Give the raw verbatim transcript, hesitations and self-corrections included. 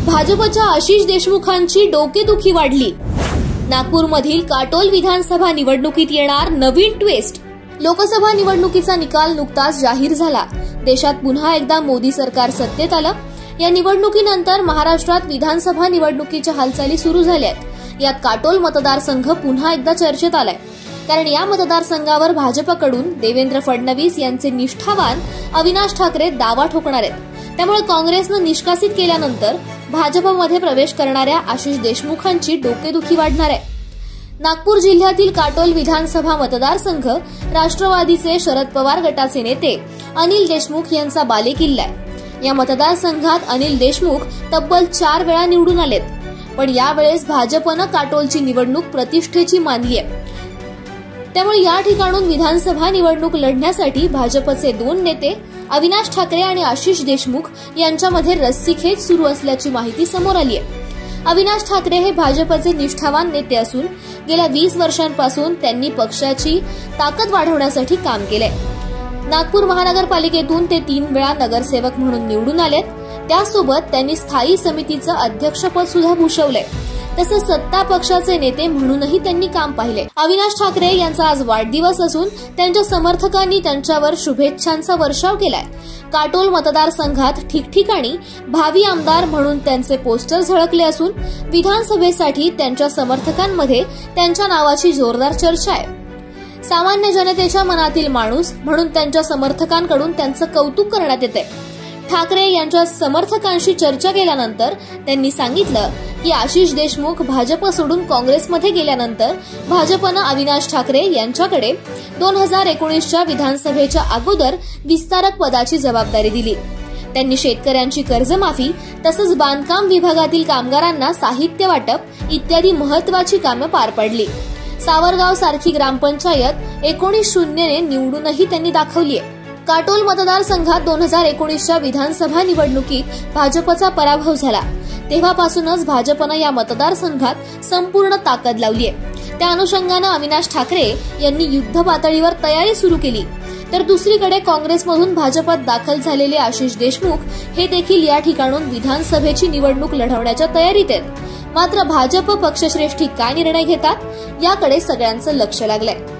भाजपच्या आशिष देशमुखांची डोकेदुखी वाढली। नागपूरमधील काटोल विधानसभा निवडणुकीत येणार नवीन ट्विस्ट। लोकसभा निवडणुकीचा निकाल नुकताच जाहीर झाला। देशात पुन्हा एकदा मोदी सरकार सत्तेत आलं। या निवडणुकीनंतर महाराष्ट्रात विधानसभा निवडणुकीच्या हालचाली सुरू झाल्यात। यात काटोल मतदारसंघ पुन्हा एकदा चर्चेत आलाय, कारण या मतदारसंघावर भाजपकडून देवेंद्र फडणवीस यांचे निष्ठावान अविनाश ठाकरे दावा ठोकणार आहेत। त्यामुळे काँग्रेसनं निष्कासित केल्यानंतर भाजपमध्ये प्रवेश करणाऱ्या आशिष देशमुखांची डोकेदुखी वाढणार आहे। नागपूर जिल्ह्यातील काटोल विधानसभा मतदारसंघ राष्ट्रवादीचे शरद पवार गटाचे नेते अनिल देशमुख यांचा बालेकिल्ला आहे। या मतदारसंघात अनिल देशमुख तब्बल चार वेळा निवडून आलेत, पण यावेळेस भाजपनं काटोलची निवडणूक प्रतिष्ठेची मानली आहे। त्यामुळे या ठिकाणून विधानसभा निवडणूक लढण्यासाठी भाजपचे दोन नेते अविनाश ठाकरे आणि आशिष देशमुख यांच्यामध्ये रस्सीखेच सुरू असल्याची माहिती समोर आली आहे। अविनाश ठाकरे हे भाजपचे निष्ठावान नेते असून गेल्या वीस वर्षांपासून त्यांनी पक्षाची ताकद वाढवण्यासाठी काम केलंय। नागपूर महानगरपालिकेतून ते तीन वेळा नगरसेवक म्हणून निवडून आलेत। त्यासोबत त्यांनी स्थायी समितीचं अध्यक्षपद सुद्धा भूषवलंय। तसंच सत्ता पक्षाचे नेते म्हणूनही त्यांनी काम पाहिले। अविनाश ठाकरे यांचा आज वाढदिवस असून त्यांच्या समर्थकांनी त्यांच्यावर शुभेच्छांचा वर्षाव केलाय। काटोल मतदारसंघात ठिकठिकाणी भावी आमदार म्हणून त्यांचे पोस्टर झळकले असून विधानसभेसाठी त्यांच्या समर्थकांमध्ये त्यांच्या नावाची जोरदार चर्चा आहे। सामान्य जनतेच्या मनातील माणूस म्हणून त्यांच्या समर्थकांकडून त्यांचं कौतुक करण्यात येते। ठाकरे यांच्या समर्थकांशी चर्चा केल्यानंतर त्यांनी सांगितलं की आशिष देशमुख भाजप सोडून काँग्रेसमध्ये गेल्यानंतर भाजपनं अविनाश ठाकरे यांच्याकडे दोन हजार एकोणीसच्या विधानसभेच्या अगोदर विस्तारक पदाची जबाबदारी दिली। त्यांनी शेतकऱ्यांची कर्जमाफी तसंच बांधकाम विभागातील कामगारांना साहित्य वाटप इत्यादी महत्वाची कामं पार पाडली। सावरगाव सारखी ग्रामपंचायत एकोणीस शून्यने निवडूनही त्यांनी दाखवली आहे। काटोल मतदारसंघात दोन हजार एकोणीसच्या विधानसभा निवडणुकीत भाजपचा पराभव झाला। तेव्हापासूनच भाजपनं या मतदारसंघात संपूर्ण ताकद लावली आहे। त्या अनुषंगानं अविनाश ठाकरे यांनी युद्ध पातळीवर तयारी सुरू केली, तर दुसरीकडे काँग्रेसमधून भाजपात दाखल झालेले आशिष देशमुख हे देखील या ठिकाणून विधानसभेची निवडणूक लढवण्याच्या तयारीत आहेत। मात्र भाजप पक्षश्रेष्ठी काय निर्णय घेतात याकडे सगळ्यांचं लक्ष लागलंय।